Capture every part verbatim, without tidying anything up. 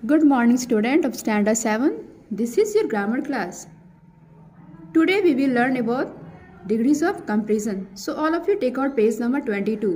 Good morning, student of Standard seven. This is your grammar class. Today we will learn about degrees of comparison. So all of you take out page number twenty-two.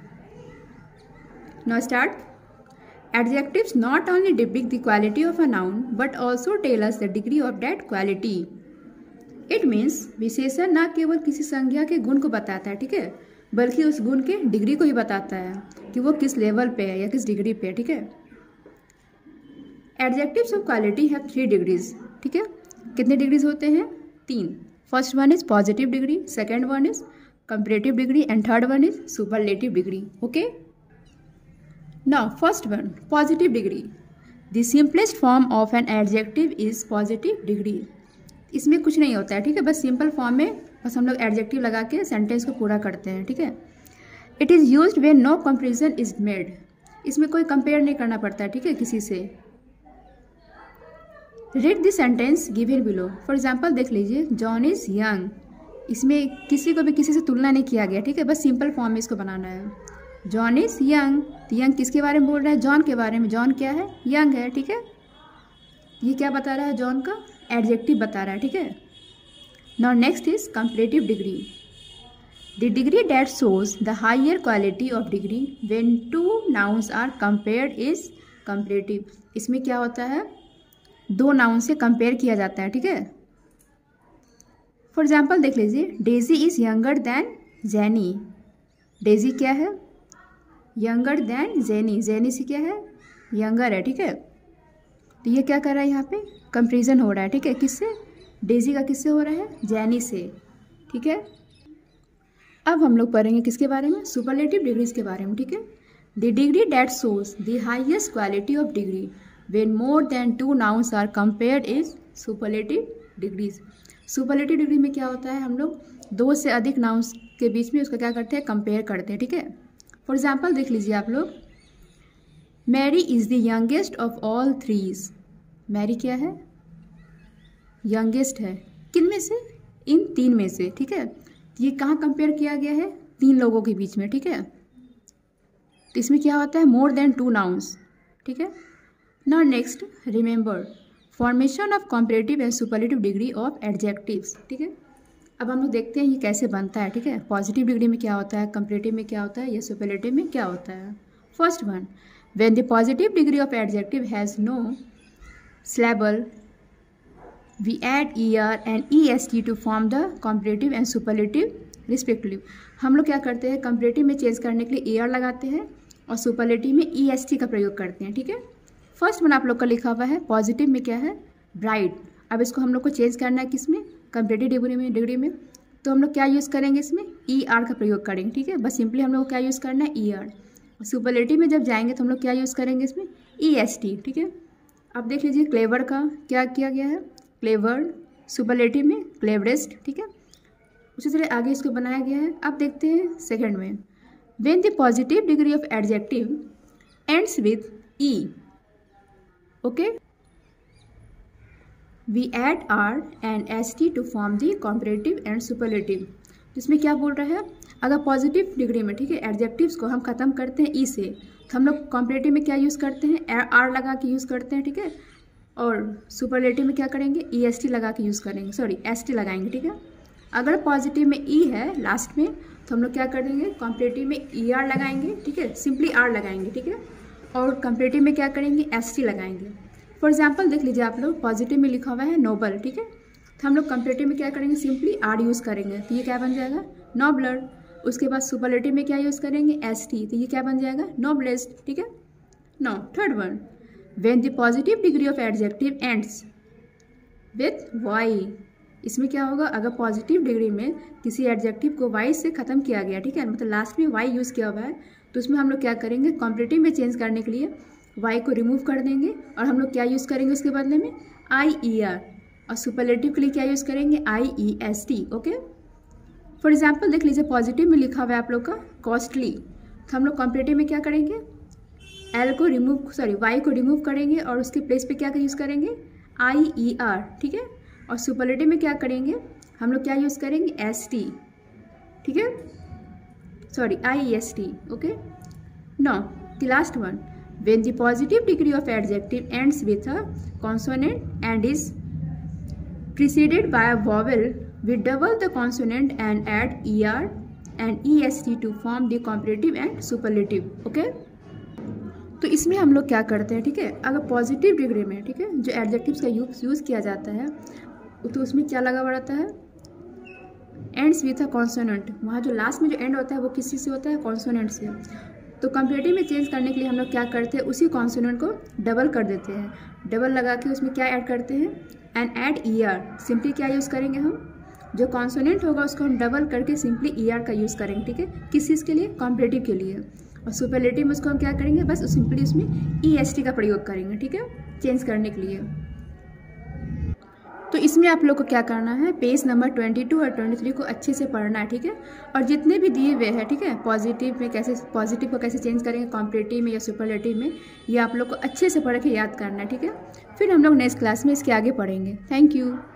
Now start. Adjectives not only depict the quality of a noun but also tell us the degree of that quality. It means विशेषण न केवल किसी संज्ञा के गुण को बताता है, ठीक है, बल्कि उस गुण के डिग्री को ही बताता है कि वो किस लेवल पे है या किस डिग्री पे है, ठीक है. Adjectives of quality have three degrees, ठीक है. कितने डिग्रीज होते हैं? तीन. First one is positive degree, second one is comparative degree and third one is superlative degree. Okay. Now first one, positive degree. The simplest form of an adjective is positive degree. इसमें कुछ नहीं होता है, ठीक है, बस simple form में बस हम लोग एडजेक्टिव लगा के सेंटेंस को पूरा करते हैं, ठीक है. It is used when no comparison is made. इसमें कोई कंपेयर नहीं करना पड़ता है, ठीक है, किसी से. Read the sentence given below. For example देख लीजिए, जॉन इज यंग. इसमें किसी को भी किसी से तुलना नहीं किया गया, ठीक है, बस सिंपल फॉर्म में इसको बनाना है. John is young. तो यंग किसके बारे में बोल रहा है? जॉन के बारे में. जॉन क्या है? यंग है, ठीक है. ये क्या बता रहा है? जॉन का एडजेक्टिव बता रहा है, ठीक है. Now next is comparative degree. The degree that shows the higher quality of degree when two nouns are compared is comparative. इसमें क्या होता है? दो नाउन से कंपेयर किया जाता है, ठीक है. फॉर एग्जाम्पल देख लीजिए, Daisy is younger than Jenny. Daisy क्या है? Younger than jenny. जेनी से क्या है? यंगर है, ठीक है. तो ये क्या कर रहा है? यहाँ पे कंपैरिजन हो रहा है, ठीक है. किससे? डेजी का किससे हो रहा है? जेनी से, ठीक है. अब हम लोग पढ़ेंगे किसके बारे में? सुपरलेटिव डिग्रीज के बारे में, ठीक है. The degree that shows the highest quality of degree when more than two nouns are compared is superlative degrees. Superlative degree में क्या होता है? हम लोग दो से अधिक नाउन्स के बीच में उसका क्या करते हैं? कंपेयर करते हैं, ठीक है. फॉर एग्जाम्पल देख लीजिए आप लोग, Mary is the youngest of all threes. Mary क्या है? यंगेस्ट है. किन में से? इन तीन में से, ठीक है. ये कहाँ कंपेयर किया गया है? तीन लोगों के बीच में, ठीक है. तो इसमें क्या होता है? मोर देन टू नाउन्स, ठीक है. Now next, remember formation of comparative and superlative degree of adjectives, ठीक है. अब हम लोग देखते हैं ये कैसे बनता है, ठीक है. पॉजिटिव डिग्री में क्या होता है, कंपैरेटिव में क्या होता है, या सुपरलेटिव में क्या होता है. First one, when the positive degree of adjective has no syllable we add er and est to form the comparative and superlative respectively. हम लोग क्या करते हैं? कंपैरेटिव में चेंज करने के लिए er लगाते हैं और सुपरलेटिव में est का प्रयोग करते हैं, ठीक है. फर्स्ट वन आप लोग का लिखा हुआ है पॉजिटिव में क्या है? ब्राइट. अब इसको हम लोग को चेंज करना है किस में? कंपैरेटिव डिग्री में डिग्री में. तो हम लोग क्या यूज़ करेंगे? इसमें ई आर का प्रयोग करेंगे, ठीक है. बस सिंपली हम लोग को क्या यूज़ करना है? E R. सुपरलेटिव में जब जाएंगे तो हम लोग क्या यूज़ करेंगे? इसमें ई एस टी, ठीक है. अब देख लीजिए, क्लेवर का क्या किया गया है? क्लेवर. सुपरलेटिव में क्लेवरेस्ट, ठीक है. उसी तरह आगे इसको बनाया गया है. अब देखते हैं सेकेंड में, when the positive degree of adjective ends with E. Okay, we add r and st to form the comparative and superlative. इसमें क्या बोल रहा है? अगर पॉजिटिव डिग्री में, ठीक है, एडजेक्टिव्स को हम खत्म करते हैं ई से, तो हम लोग कंपैरेटिव में क्या यूज़ करते हैं? आर लगा के यूज़ करते हैं, ठीक है. और सुपरलेटिव में क्या करेंगे? ई एस टी लगा के यूज़ करेंगे, सॉरी एस टी लगाएंगे, ठीक है. अगर पॉजिटिव में ई है लास्ट में, तो हम लोग क्या करेंगे? कंपैरेटिव में ई आर लगाएंगे, ठीक है, सिंपली आर लगाएंगे, ठीक है. और कंपैरेटिव में क्या करेंगे? एस टी लगाएंगे. फॉर एग्जाम्पल देख लीजिए आप लोग, पॉजिटिव में लिखा हुआ है नोबल, ठीक है. तो हम लोग कंपैरेटिव में क्या करेंगे? सिंपली आर यूज़ करेंगे, तो ये क्या बन जाएगा? नोबलर. उसके बाद सुपरलेटिव में क्या यूज़ करेंगे? एस टी, तो ये क्या बन जाएगा? नोबलेस्ट, ठीक है. No third one, when the positive degree of adjective ends with Y. इसमें क्या होगा? अगर पॉजिटिव डिग्री में किसी एडजेक्टिव को वाई से ख़त्म किया गया, ठीक है, मतलब लास्ट में वाई यूज़ किया हुआ है, तो उसमें हम लोग क्या करेंगे? कंपैरेटिव में चेंज करने के लिए वाई को रिमूव कर देंगे और हम लोग क्या यूज़ करेंगे उसके बदले में? आई ई आर. और सुपरलेटिव के लिए क्या यूज़ करेंगे? I E S T. Okay. For example देख लीजिए, पॉजिटिव में लिखा हुआ है आप लोग का कॉस्टली, तो हम लोग कंपैरेटिव में क्या करेंगे? एल को रिमूव सॉरी वाई को रिमूव करेंगे और उसके प्लेस पे क्या यूज़ करेंगे? आई ई आर, ठीक है. और सुपरलेटिव में क्या करेंगे? हम लोग क्या यूज़ करेंगे? एस टी, ठीक है, sorry I E S T. Okay. No the last one, when the positive degree of adjective ends with a consonant and is preceded by a vowel, we double the consonant and add er and est to form the comparative and superlative. Okay? तो इसमें हम लोग क्या करते हैं, ठीक है, अगर पॉजिटिव डिग्री में, ठीक है, जो एडजेक्टिव्स का यूज यूज़ किया जाता है तो उसमें क्या लगा बढ़ता है, एंड्स विथ अ कॉन्सोनेंट, वहाँ जो लास्ट में जो एंड होता है वो किसी से होता है, कॉन्सोनेंट से। तो कंपेरेटिव में चेंज करने के लिए हम लोग क्या करते हैं, उसी कॉन्सोनेंट को डबल कर देते हैं। डबल लगा के उसमें क्या ऐड करते हैं, and add E R. Simply क्या यूज़ करेंगे हम, जो कॉन्सोनेंट होगा उसको हम डबल करके सिंपली ई आर का यूज़ करेंगे, ठीक है, किस चीज़ के लिए, कंपेरेटिव के लिए। और सुपरलेटिव में उसको हम क्या करेंगे, बस सिंपली उसमें ई एस टी का प्रयोग करेंगे, ठीक है, चेंज करने के लिए। तो इसमें आप लोग को क्या करना है, पेज नंबर ट्वेंटी टू और ट्वेंटी थ्री को अच्छे से पढ़ना है, ठीक है, और जितने भी दिए हुए हैं, ठीक है, पॉजिटिव में कैसे, पॉजिटिव को कैसे चेंज करेंगे कॉम्परेटिव में या सुपरलेटिव में, ये आप लोग को अच्छे से पढ़ के याद करना है, ठीक है। फिर हम लोग नेक्स्ट क्लास में इसके आगे पढ़ेंगे। Thank you.